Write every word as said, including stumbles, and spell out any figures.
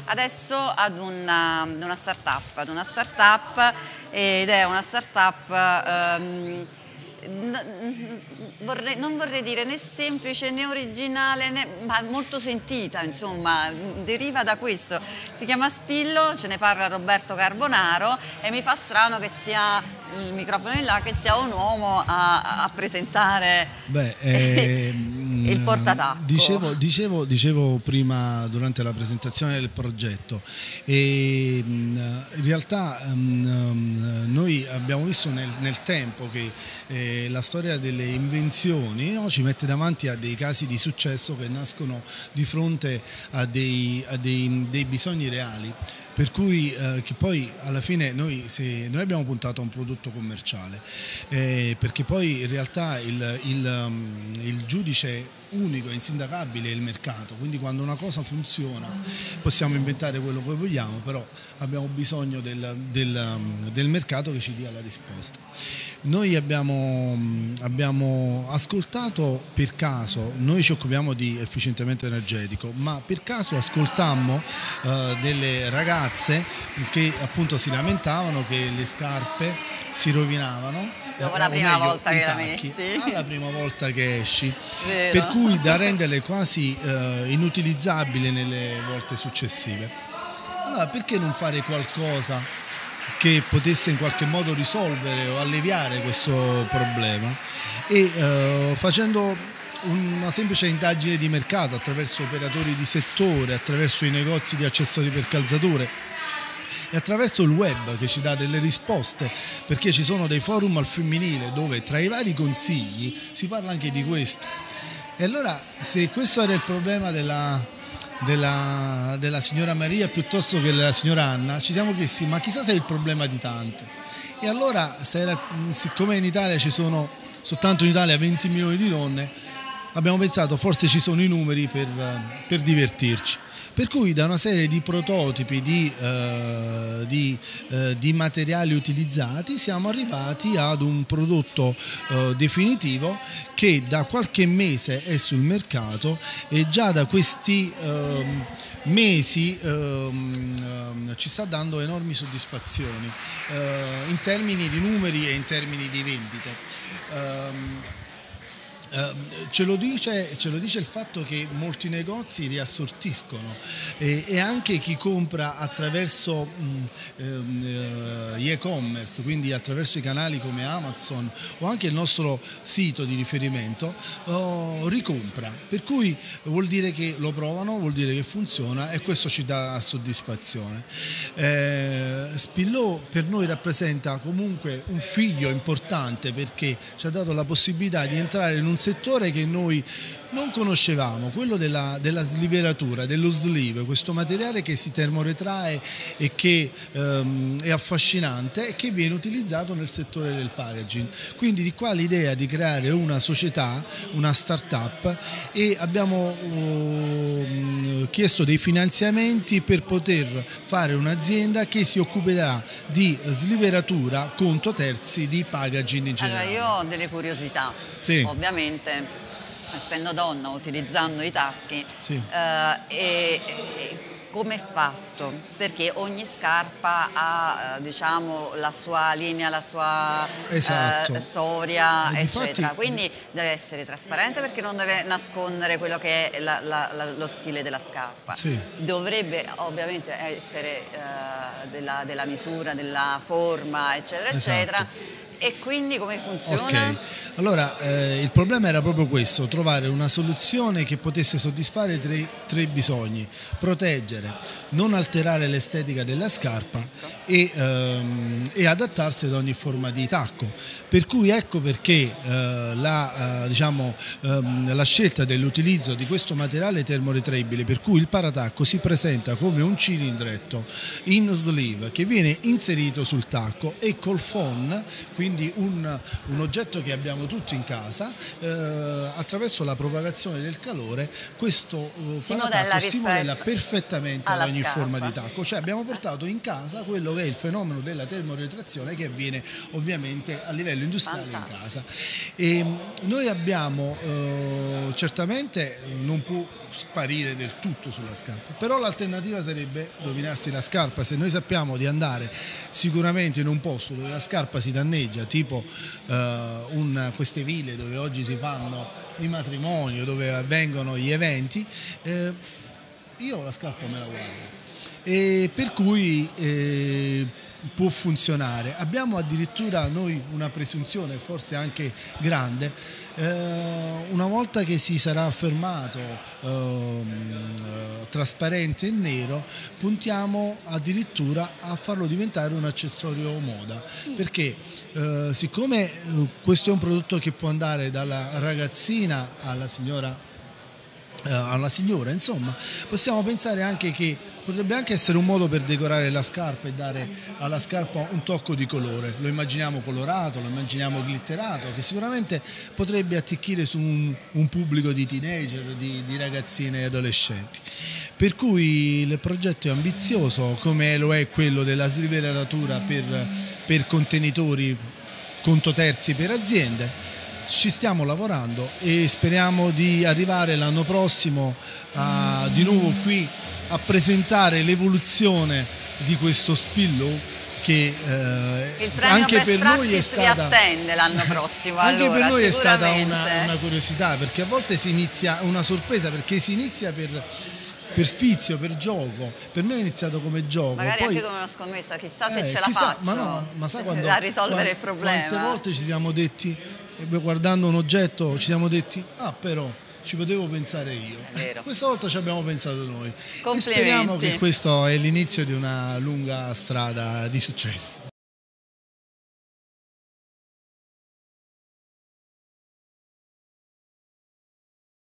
adesso ad una, ad una startup, ad una startup ed è una startup ehm, vorrei, non vorrei dire né semplice né originale, né, ma molto sentita, insomma, deriva da questo. Si chiama Spillo, ce ne parla Roberto Carbonaro e mi fa strano che sia il microfono in là, che sia un uomo a, a presentare Beh, eh, il portatacco. Dicevo, dicevo, dicevo prima durante la presentazione del progetto e in realtà um, noi abbiamo visto nel, nel tempo che eh, la storia delle invenzioni, no, ci mette davanti a dei casi di successo che nascono di fronte a dei, a dei, dei bisogni reali. Per cui eh, che poi alla fine noi, se, noi abbiamo puntato a un prodotto commerciale, eh, perché poi in realtà il, il, um, il giudice unico e insindacabile è il mercato, quindi quando una cosa funziona possiamo inventare quello che vogliamo, però abbiamo bisogno del, del, del mercato che ci dia la risposta. Noi abbiamo, abbiamo ascoltato per caso, noi ci occupiamo di efficientamento energetico, ma per caso ascoltammo eh, delle ragazze che appunto si lamentavano che le scarpe si rovinavano. Dopo la prima meglio, volta che la metti. Alla prima volta che esci. Vero. Per cui da renderle quasi eh, inutilizzabili nelle volte successive. Allora perché non fare qualcosa che potesse in qualche modo risolvere o alleviare questo problema? E eh, facendo una semplice indagine di mercato attraverso operatori di settore, attraverso i negozi di accessori per calzature e attraverso il web che ci dà delle risposte, perché ci sono dei forum al femminile dove tra i vari consigli si parla anche di questo. E allora se questo era il problema della, della, della signora Maria piuttosto che della signora Anna, ci siamo chiesti ma chissà se è il problema di tante. E allora se era, siccome in Italia ci sono soltanto in Italia venti milioni di donne, abbiamo pensato forse ci sono i numeri per, per divertirci. Per cui da una serie di prototipi di, eh, di, eh, di materiali utilizzati siamo arrivati ad un prodotto eh, definitivo che da qualche mese è sul mercato e già da questi eh, mesi eh, ci sta dando enormi soddisfazioni eh, in termini di numeri e in termini di vendite. Eh, Uh, ce, lo dice, ce lo dice il fatto che molti negozi riassortiscono e, e anche chi compra attraverso um, uh, gli e-commerce, quindi attraverso i canali come Amazon o anche il nostro sito di riferimento, uh, ricompra, per cui vuol dire che lo provano, vuol dire che funziona e questo ci dà soddisfazione. Eh, Spillò per noi rappresenta comunque un figlio importante perché ci ha dato la possibilità di entrare in un settore che noi non conoscevamo, quello della, della sliveratura, dello sleeve, questo materiale che si termoretrae e che ehm, è affascinante e che viene utilizzato nel settore del packaging. Quindi di qua l'idea di creare una società, una start-up e abbiamo uh, chiesto dei finanziamenti per poter fare un'azienda che si occuperà di sliveratura conto terzi di packaging in generale. Allora io ho delle curiosità, sì. Ovviamente essendo donna, utilizzando i tacchi, sì. eh, e, e come è fatto? Perché ogni scarpa ha, diciamo, la sua linea, la sua esatto. eh, storia, e eccetera. difatti... Quindi deve essere trasparente perché non deve nascondere quello che è la, la, la, lo stile della scarpa. Sì. Dovrebbe ovviamente essere eh, della, della misura, della forma, eccetera, esatto. eccetera. E quindi come funziona? Ok, allora eh, il problema era proprio questo, trovare una soluzione che potesse soddisfare tre, tre bisogni: proteggere, non alterare l'estetica della scarpa e, ehm, e adattarsi ad ogni forma di tacco. Per cui ecco perché eh, la, eh, diciamo, ehm, la scelta dell'utilizzo di questo materiale termoretraibile, per cui il paratacco si presenta come un cilindretto in sleeve che viene inserito sul tacco e col phon, quindi un, un oggetto che abbiamo tutti in casa, eh, attraverso la propagazione del calore questo eh, si paratacco modella si modella perfettamente ad ogni scarpa. forma di tacco, cioè abbiamo portato in casa quello che è il fenomeno della termoretrazione che avviene ovviamente a livello industriale in casa. E, noi abbiamo, eh, certamente non può sparire del tutto sulla scarpa, però l'alternativa sarebbe rovinarsi la scarpa. Se noi sappiamo di andare sicuramente in un posto dove la scarpa si danneggia, tipo eh, un, queste ville dove oggi si fanno i matrimoni o dove avvengono gli eventi, eh, io la scarpa me la guardo, e per cui eh, può funzionare. Abbiamo addirittura noi una presunzione, forse anche grande, eh, una volta che si sarà affermato eh, trasparente e nero, puntiamo addirittura a farlo diventare un accessorio moda, perché eh, siccome questo è un prodotto che può andare dalla ragazzina alla signora alla signora, insomma, possiamo pensare anche che potrebbe anche essere un modo per decorare la scarpa e dare alla scarpa un tocco di colore. Lo immaginiamo colorato, lo immaginiamo glitterato, che sicuramente potrebbe attecchire su un, un pubblico di teenager, di, di ragazzine e adolescenti. Per cui il progetto è ambizioso, come lo è quello della slivelatatura per, per contenitori conto terzi per aziende. Ci stiamo lavorando e speriamo di arrivare l'anno prossimo a, di nuovo qui a presentare l'evoluzione di questo Spillow che eh, anche per noi è stata, attende l'anno prossimo. Anche allora, per noi è stata una, una curiosità, perché a volte si inizia una sorpresa, perché si inizia per, per sfizio, per gioco. Per noi è iniziato come gioco, magari poi, anche come una scommessa, chissà eh, se ce la chissà, faccio ma no, ma sai quando, a risolvere quando, il problema. Quante volte ci siamo detti, guardando un oggetto, ci siamo detti: ah, però ci potevo pensare io. Vero. Questa volta ci abbiamo pensato noi. E Complimenti. speriamo che questo è l'inizio di una lunga strada di successo.